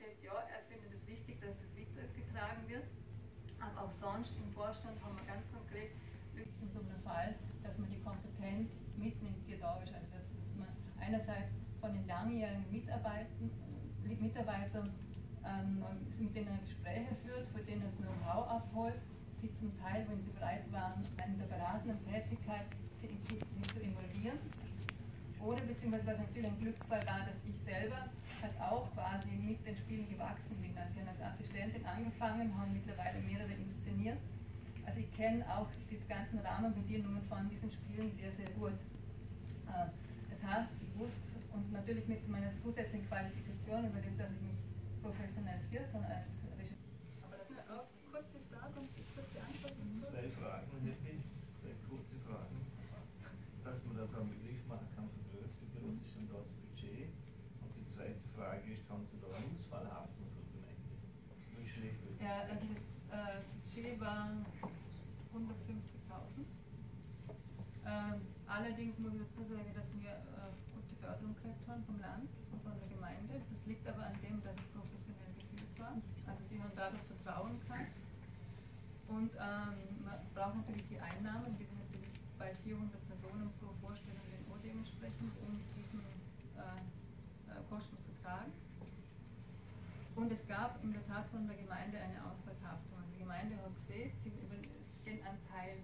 gesagt, ja, er findet es wichtig, dass das weitergetragen wird. Aber auch sonst im Vorstand haben wir ganz konkret wirklich in so einem Fall, dass man die Kompetenz mitnimmt, die da ist. Also dass man einerseits von den langjährigen Mitarbeitern mit denen Gespräche führt, von denen das Know-how abholt, sie zum Teil, wenn sie bereit waren, in der beratenden Tätigkeit sich zu involvieren. Oder beziehungsweise was natürlich ein Glücksfall war, dass ich selber halt auch quasi mit den Spielen gewachsen bin. Also ich habe als Assistentin angefangen, haben mittlerweile mehrere inszeniert. Also ich kenne auch die ganzen Rahmenbedingungen von diesen Spielen sehr, sehr gut. Das heißt, ich wusste, und natürlich mit meiner zusätzlichen Qualifikation, über das, dass ich mich professionalisiert habe als Regisseur. Aber das ist auch kurze Frage und kurze Antwort. Zwei Fragen hätte ich, zwei kurze Fragen. Dass man das am Begriff machen kann, vergrößern, was ist denn da das Budget? Und die zweite Frage ist, haben Sie da eine Ausfallhaftung für die Gemeinde? Wie schlecht wird das? Ja, also das Budget war 150.000. Allerdings muss ich dazu sagen, dass wir gute Förderung gekriegt haben vom Land und von der Gemeinde. Das liegt aber an dem, dass es professionell geführt war. Also die haben dadurch Vertrauen gehabt. Und man braucht natürlich die Einnahmen, die sind natürlich bei 400 Personen pro Vorstellung auch dementsprechend, um diesen Kosten zu tragen. Und es gab in der Tat von der Gemeinde eine Ausfallshaftung. Also die Gemeinde hat gesehen, sie gehen einen Teil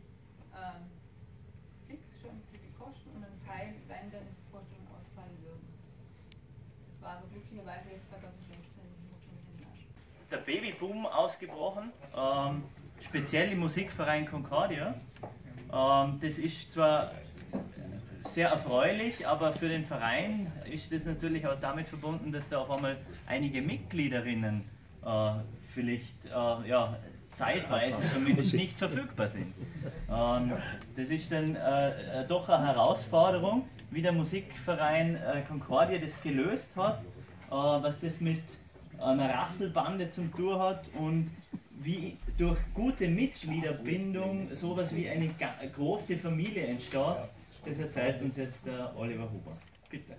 fix schon für die Kosten und einen Teil, wenn dann die Vorstellungen ausfallen würden. Das war aber glücklicherweise jetzt 2016, muss man den lassen. Der Babyboom ausgebrochen, speziell im Musikverein Concordia. Das ist zwar sehr erfreulich, aber für den Verein ist das natürlich auch damit verbunden, dass da auf einmal einige Mitgliederinnen vielleicht zeitweise zumindest nicht verfügbar sind. Das ist dann doch eine Herausforderung, wie der Musikverein Concordia das gelöst hat, was das mit einer Rasselbande zum Tour hat und wie durch gute Mitgliederbindung sowas wie eine große Familie entsteht. Das erzählt uns jetzt der Oliver Huber. Bitte.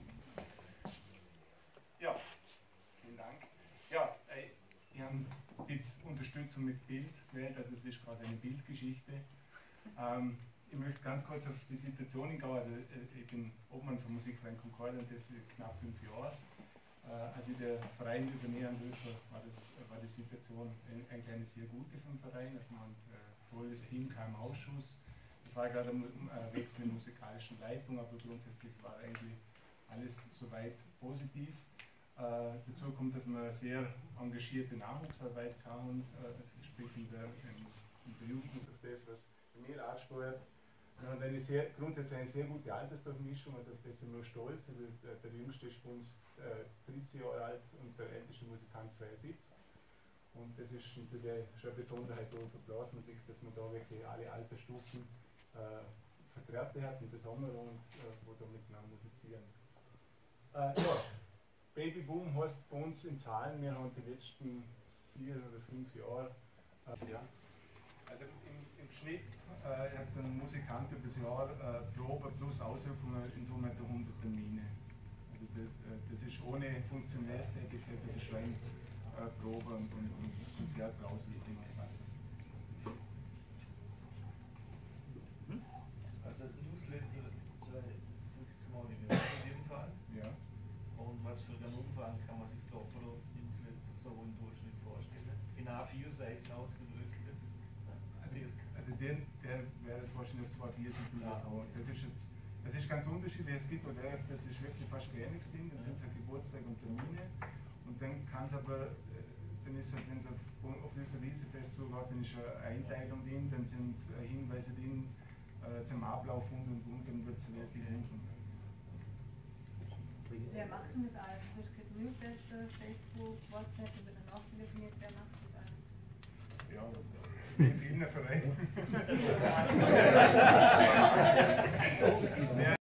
Ja, vielen Dank. Ja, wir haben jetzt Unterstützung mit Bild gewählt, also es ist quasi eine Bildgeschichte. Ich möchte ganz kurz auf die Situation eingehen. Also ich bin Obmann vom Musikverein Concordia und das ist knapp 5 Jahre. Als ich den Verein übernehmen durfte, war die Situation eigentlich eine sehr gute vom Verein. Also man hat ein tolles Team, kein Ausschuss. Es war gerade ein Wechsel in der musikalischen Leitung, aber grundsätzlich war eigentlich alles soweit positiv. Dazu kommt, dass man sehr engagierte Nachwuchsarbeit kann, sprich in der Jugend auf das, was Emil angesprochen hat. Wir haben grundsätzlich eine sehr gute Altersdurchmischung, also auf das sind wir stolz. Also der Jüngste ist bei uns 13 Jahre alt und der älteste Musikant 72. Und das ist natürlich schon eine Besonderheit für Blasmusik, dass man da wirklich alle Altersstufen vertreten hat und das haben wir und wo da miteinander musizieren. Ja, Babyboom heißt bei uns in Zahlen, wir haben die letzten 4 oder 5 Jahre. Ja. Also im Schnitt hat ein Musikant über das Jahr Probe plus Auswirkungen in Summe 100 Termine. Also das ist ohne Funktionärstätigkeit, das ist rein Probe und Konzertauswirkungen. Also Newsletter 15 Mal im Jahr auf jeden Fall. Ja. Und was für den Umfang kann man sich da pro Newsletter so im Durchschnitt vorstellen? In A4 Seiten ausgedrückt. Also der wäre jetzt wahrscheinlich auf 2 4 aber das ist ganz unterschiedlich. Es gibt auch das ist wirklich fast gar nichts drin, dann sind es Geburtstag und Termine. Und dann kann es aber, dann ist halt, wenn es auf dieser Liste festzugeht, dann ist eine Einteilung drin, dann sind Hinweise drin zum Ablauf und dann wird es wirklich helfen. Wer macht denn das alles? Es gibt Newsletter, Facebook, WhatsApp und dann auch telefoniert. Wer macht das alles? Ja, in vielen Vereinen.